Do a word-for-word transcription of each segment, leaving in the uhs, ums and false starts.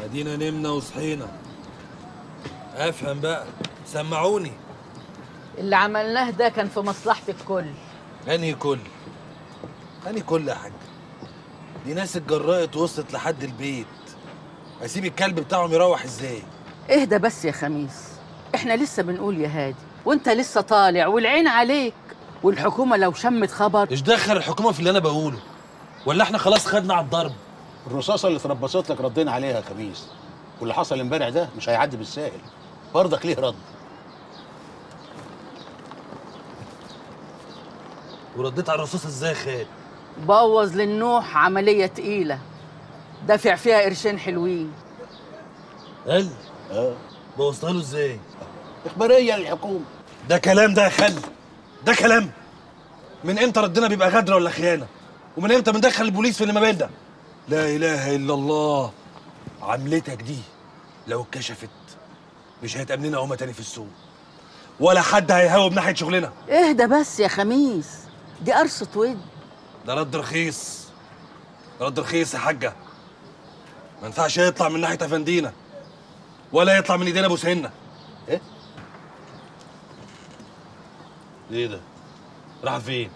ادينا نمنا وصحينا. افهم بقى، سمعوني. اللي عملناه ده كان في مصلحة الكل. انهي كل؟ انهي كل يا حاج؟ دي ناس اتجرأت وصلت لحد البيت، اسيب الكلب بتاعهم يروح ازاي؟ اهدى بس يا خميس، احنا لسه بنقول يا هادي وانت لسه طالع والعين عليك، والحكومة لو شمت خبر. ايش دخل الحكومة في اللي انا بقوله؟ ولا احنا خلاص خدنا على الضرب؟ الرصاصة اللي اتربصت لك ردينا عليها يا خميس، واللي حصل امبارح ده مش هيعدي بالساهل، برضك ليه رد. ورديت على الرصاصة ازاي يا خال؟ بوظ للنوح عملية تقيلة دافع فيها قرشين حلوين. قال؟ اه بوظتها له ازاي؟ اخبارية للحكومة. ده كلام ده يا خال؟ ده كلام؟ من امتى ردنا بيبقى غدر ولا خيانة؟ ومن امتى بندخل البوليس في اللي ما بين ده؟ لا اله الا الله. عملتك دي لو اتكشفت مش هيتأمن لنا هما تاني في السوق، ولا حد هيهاوب ناحية شغلنا. اهدى بس يا خميس، دي قرصة ود. ده رد رخيص، رد رخيص يا حاجة. ما ينفعش يطلع من ناحية افندينا ولا يطلع من ايدينا ابو سهنا. ايه؟ ايه ده؟ راح فين؟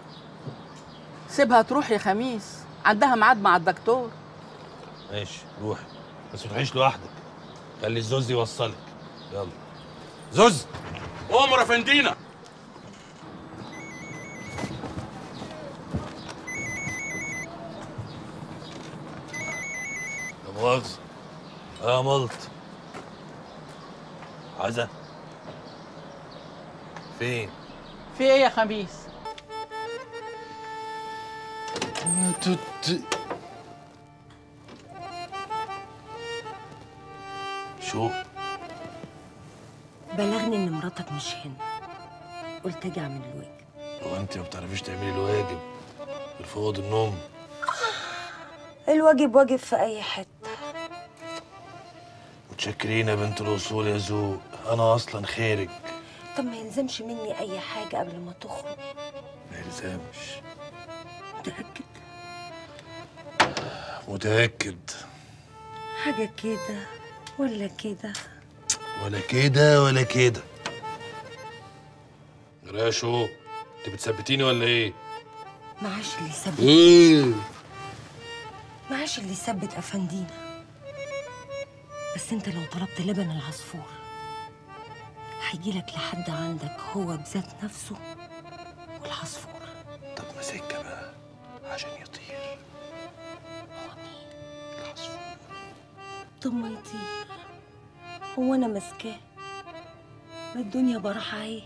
سيبها تروح يا خميس، عندها ميعاد مع الدكتور. ماشي روحي، بس ما تروحيش لوحدك، خلي الزوز يوصلك. يلا زوز. أمر يا فندينا. لا مؤاخذة. اه ملط. عزة فين؟ في ايه يا خميس؟ شو؟ بلغني ان مراتك مش هنا، قلت اجي اعمل الواجب. هو انت ما بتعرفيش تعملي الواجب غير في اوضه النوم؟ الواجب واجب في اي حته. متشكرين يا بنت الاصول يا ذوق، انا اصلا خارج. طب ما يلزمش مني اي حاجه قبل ما تخرج. ما يلزمش. متاكد؟ متاكد. حاجه كده ولا كده؟ ولا كده ولا كده. يا شو انت بتثبتيني ولا ايه؟ معاش اللي يثبت. ايه؟ معاش اللي يثبت افندينا. بس انت لو طلبت لبن العصفور هيجيلك لحد عندك هو بذات نفسه والعصفور. طب ما سكه بقى عشان يطير. هو مين؟ العصفور. طب ما يطير، هو انا ماسكاه؟ ما الدنيا براحه اهي.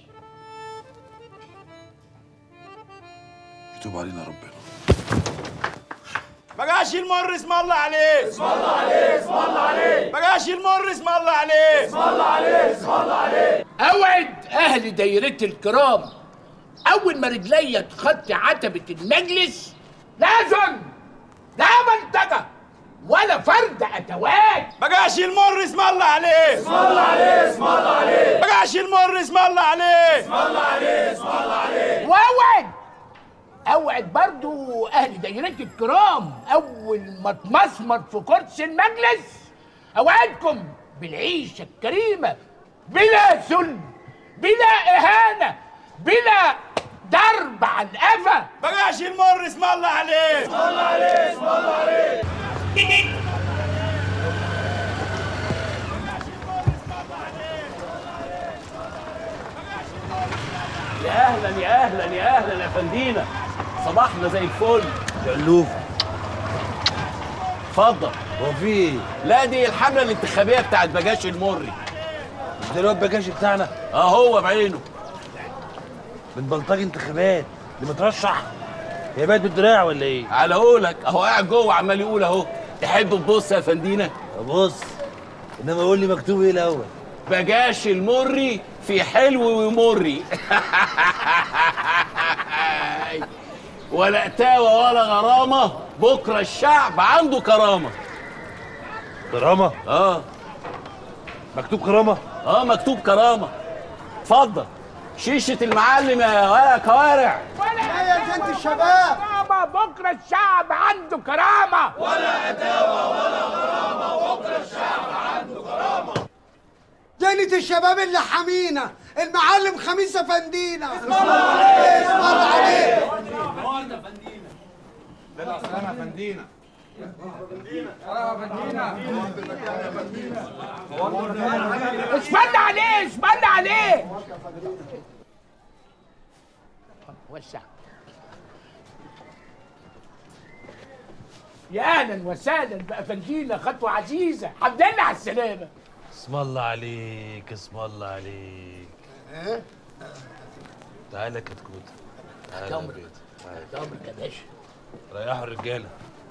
يتوب علينا ربنا. ما جاش المر اسم الله عليه. اسم الله عليه. اسم الله عليه. ما جاش المر اسم الله عليه. اسم الله عليه. اسم الله عليه. اوعد اهل دايرتي الكرام، اول ما رجليا تخطي عتبه المجلس لازم لا منطقه ولا فرد اتوات. ما جاش المر اسم الله عليه. اسم الله عليه. اسم الله عليه. ما جاش المر اسم الله عليه. اسم الله عليه. اسم الله عليه. واوعد اوعد برضو اهل دايرتي الكرام، اول ما اتمسمر في كرسي المجلس اوعدكم بالعيشه الكريمه بلا ذل بلا اهانه بلا ضرب على القفا. ما جاش المر اسم الله عليه. اسم الله عليه. اسم الله عليه. يا اهلا يا اهلا يا اهلا يا فندينا، صباحنا زي الفل. شلوف. اتفضل. هو في ايه؟ لا دي الحمله الانتخابيه بتاعت بجاش المري. مش ده الواد بجاشي بتاعنا؟ اه هو بعينه. من بلطجي انتخابات اللي مترشح. هي بقت بالدراع ولا ايه؟ على قولك اهو قاعد جوه عمال يقول اهو. تحب تبص يا فندينا؟ ابص، انما قول لي مكتوب ايه الاول؟ بجاش المري في حلو ومري. ولا قتاوه ولا غرامه، بكره الشعب عنده كرامه. كرامه؟ اه مكتوب كرامه؟ اه مكتوب كرامه. اتفضل شيشه المعلم يا ولا كوارع. ولا يا جنت الشباب بكره الشعب عنده كرامه. ولا عداوه ولا غرامه، وبكره الشعب سيدة الشباب اللي حمينا المعلم خميس افندينا. اسم الله عليه، اسم الله عليه. لا سلام يا فندينا. اسمعنا عليه، اسمعنا عليه. وسع. يا اهلا وسهلا بافندينا، خطوه عزيزه، الحمد لله على السلامه. اسم الله عليك، اسم الله عليك. تعالى يا كتكوت، تعالى يا بيت، تعالى. امرك يا باشا. ريحوا الرجاله.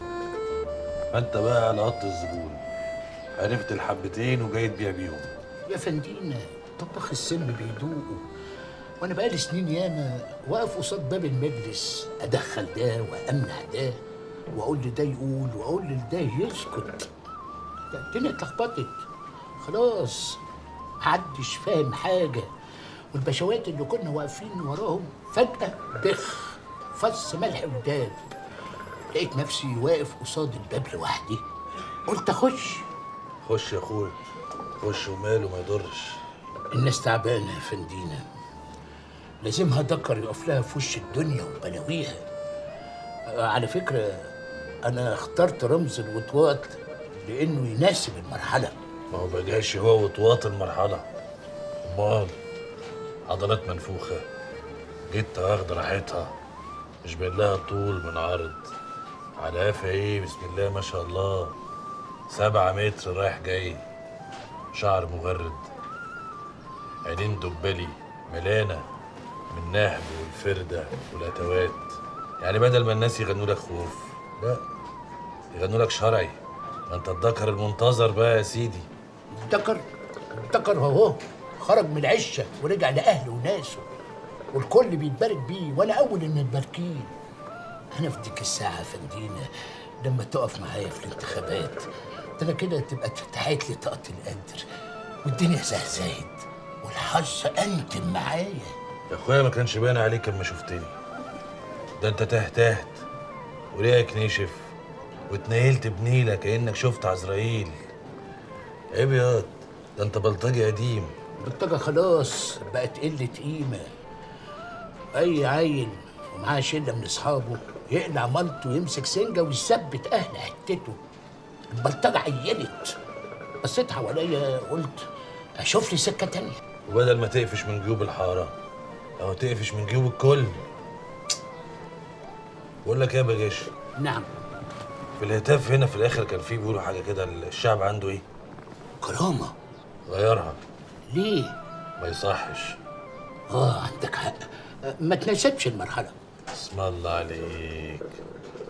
فانت بقى على قط الزبون، عرفت الحبتين وجاي تبيع بيهم. يا فندينا طباخ السم بيدوقوا، وانا بقالي سنين ياما واقف قصاد باب المجلس، ادخل ده وامنع ده، واقول لده يقول واقول لده يسكت. الدنيا اتلخبطت خلاص، محدش فاهم حاجه، والبشوات اللي كنا واقفين وراهم فجاه بخ فص ملح وداب. لقيت نفسي واقف قصاد الباب لوحدي، قلت اخش. خش يا اخويا، خش وماله ما يضرش. الناس تعبانه يا فندينا، لازمها دكر يقف لها في وش الدنيا وبلاويها. على فكره انا اخترت رمز الوطواط لانه يناسب المرحله. ما هو بقاش هو وطواط المرحله، امال عضلات منفوخه جيت واخد راحتها، مش باين لها طول من عرض، على قفا ايه بسم الله ما شاء الله، سبعة متر رايح جاي، شعر مغرد، عينين دبلي ملانه من النهب والفرده والاتوات. يعني بدل ما الناس يغنوا لك خوف، لا يغنوا لك شرعي. ما انت الذكر المنتظر بقى يا سيدي. الذكر الذكر اهو خرج من العشه ورجع لاهله وناسه، والكل بيتبارك بيه وانا اول المتباركين. انا في ديك الساعه يا فندينا لما تقف معايا في الانتخابات، ده انا كده تبقى اتفتحت لي طاقه القدر والدنيا زهزهت والحظ انتم معايا. يا اخويا ما كانش باين عليك اما شفتني، ده انت تهتهت وريقك نشف واتنيلت بنيلة كأنك شفت عزرائيل. عيب ياض، ده انت بلطجي قديم. البلطجة خلاص بقت قلة قيمة. أي عيل ومعاه شلة من أصحابه يقلع مالته ويمسك سنجة ويثبت أهل حتته. البلطجة عيلت. بصيت حواليا قلت أشوف لي سكة تانية. وبدل ما تقفش من جيوب الحارة أو تقفش من جيوب الكل. بقول لك إيه يا بجاش؟ نعم. في الهتاف هنا في الآخر كان فيه بيقولوا حاجة كده، الشعب عنده إيه؟ كرامة. غيرها. ليه؟ ما يصحش. آه عندك حق، ما تناسبش المرحلة. اسم الله عليك.